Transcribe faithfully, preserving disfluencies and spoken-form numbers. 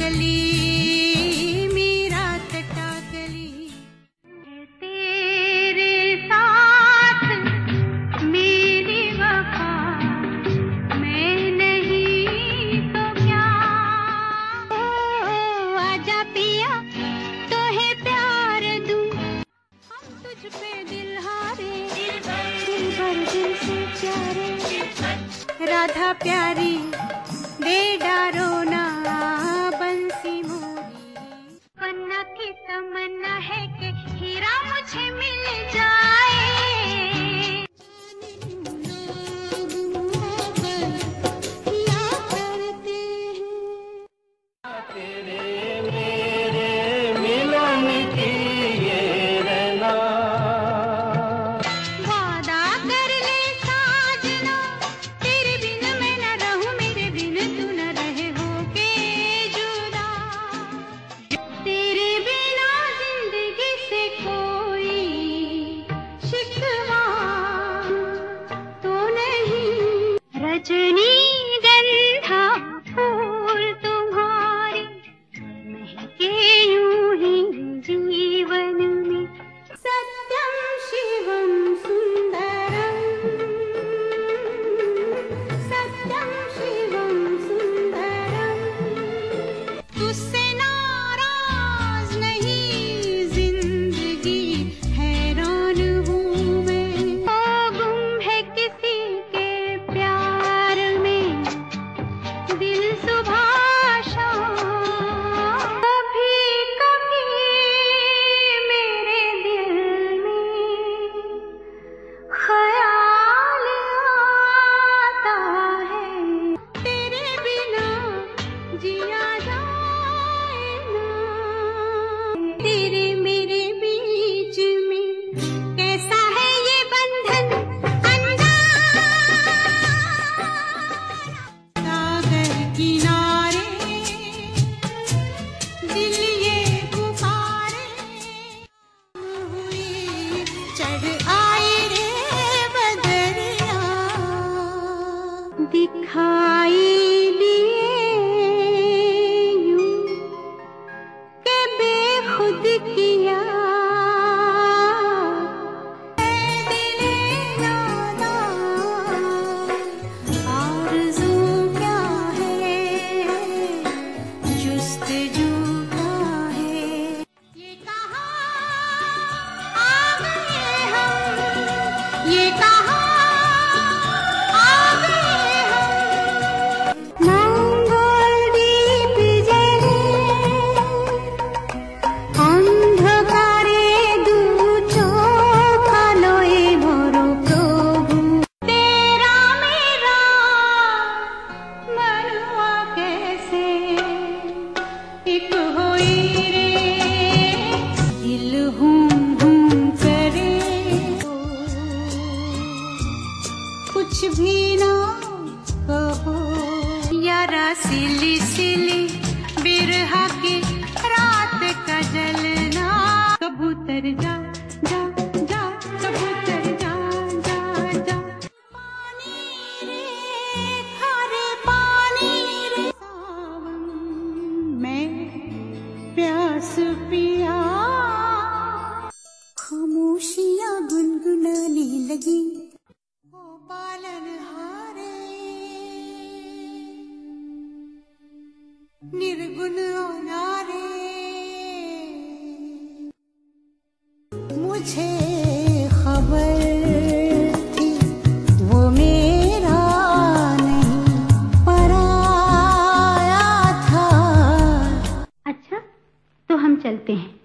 गली, मेरा कटा गली। तेरे साथ मेरी वफा, मैं नहीं तो क्या। ओ, आजा पिया तो है प्यार दूं, हम तुझ पे दिल हारे, दिल भर दिल से प्यारे। राधा प्यारी दे डारो ना बंसी मोरी, पन्ना की तमन्ना है कि हीरा मुझे मिल जाए। क्या करते हैं तेरे मेरे मिलन की ये रहना, वादा कर ले साजना, तेरे बिन मैं न रहूं, मेरे बिन तू न रहे होके जुदा। तेरे बिना जिंदगी से कोई शिकवा तो नहीं, रजनी गंधा फूल तुम्हारी महके यूं ही जीवन में। सत्यम शिवम सुंदरम, सत्यम शिवम सुंदरम। तुझसे नाराज नहीं जिंदगी, हैरान हूँ मैं। ओ गुम है किसी के प्यार में दिल सुबह शाम। कभी कभी मेरे दिल में ख्याल आता है, तेरे बिना जिया जाए ना। तेरे मेरे बीच में कैसा है ये बंधन अनजान। सागर किनारे दिल ये पुकारे, हुई चढ़ आए रे बदरिया, दिखाई लिए यूं के बेखुद किया। दिले नादान आरज़ू क्या है, जुस्तजू क्या है। ये कहाँ आ गए हम, ये कहाँ आ गए हम। मंगल दीप जले अंधकारे दू चोखालो ए मोरो प्रभु। तेरा मेरा मनुआ कैसे एक होई रे, दिल हूँ हूँ करे, कुछ भी ना कहो। यारा सिली सिली बिरहा की रात का जलना, कबूतर जा जा जा, कबूतर जा जा जा। पानी रे खारे पानी रे सावन, मैं प्यास पिया। खामोशियां गुनगुनाने लगी, ओ पालनहारे निर्गुण अनारे। मुझे खबर थी वो मेरा नहीं पराया था। अच्छा तो हम चलते हैं।